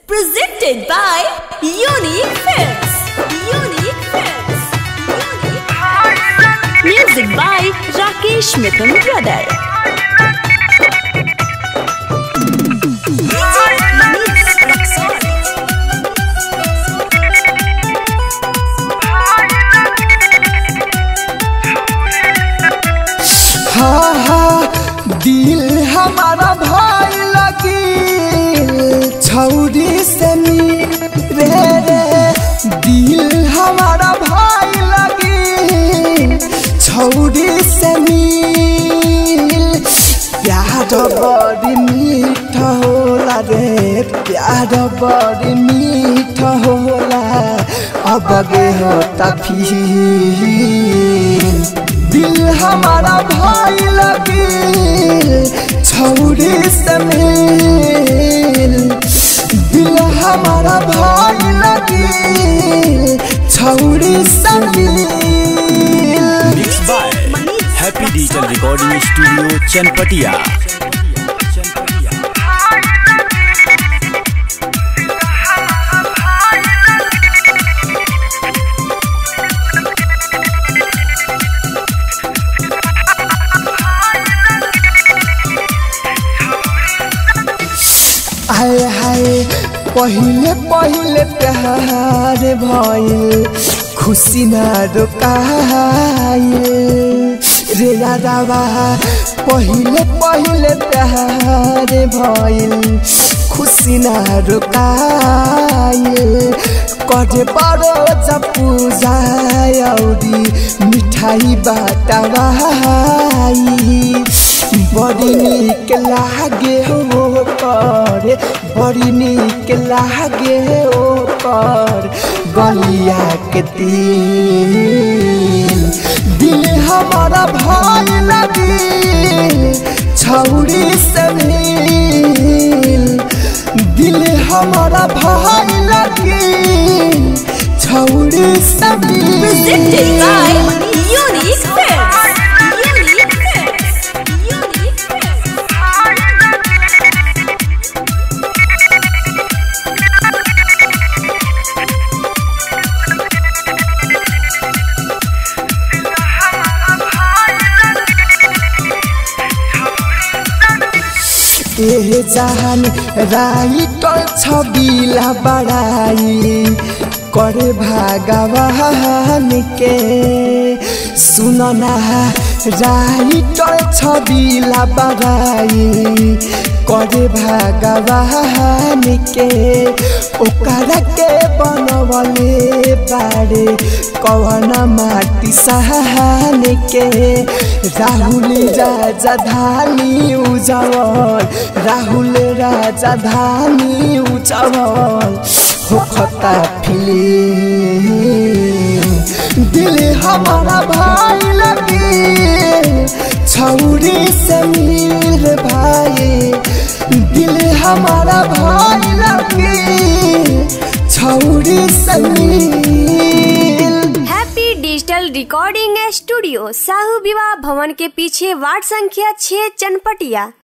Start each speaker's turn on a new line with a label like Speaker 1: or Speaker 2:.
Speaker 1: Presented by Unique Films. Unique Films. Unique Films. Music by Rakesh Mithun Brother.
Speaker 2: हाँ हाँ दिल हमारा भाई लगी छौरी से रे दिल हमारा भाई लगी छौरी से प्यार बड़ी मीठ होला रे प्यार बड़ी मीठ होला अब गे होता फिर दिल हमारा भाई लगी छौरी से दिल हमारा भाई लगी छौरी से
Speaker 3: Mixed by Happy Digital Recording Studio Chanpatia.
Speaker 2: हाय हाय पहिले पहिले प्यार भइल खुशी न रुकाइल रे यादवा पहिले पहिले प्यार भइल खुशी न रुकाइल करे बड़ो जब पूजा औरी मिठाई बाटवाई बड़ी निक लागे हो कर बड़ी निक लागे हो कर गलिया के दिल हमारा भाई लगी छौरी से दिल हमारा भाई लगी छौरी से
Speaker 1: Presented by Unique Films. Unique Films. Unique Films.
Speaker 2: ए जान राइटर छबिला बड़ाई करे भगवान के सुनना राइटर छबिला बड़ाई करे भगवान के ओकरा के बनवले बाड़े कवन माटी सहन के राहुल राजधानी उजवल राहुल राजधानी उजवल होखता फिल्म दिल हमारा भाई लगी छौरी से मिल भाई दिल हमारा भाई लगी छौरी से
Speaker 4: happy digital recording studio Sahu विवाह भवन के पीछे वार्ड संख्या 6 चनपटिया।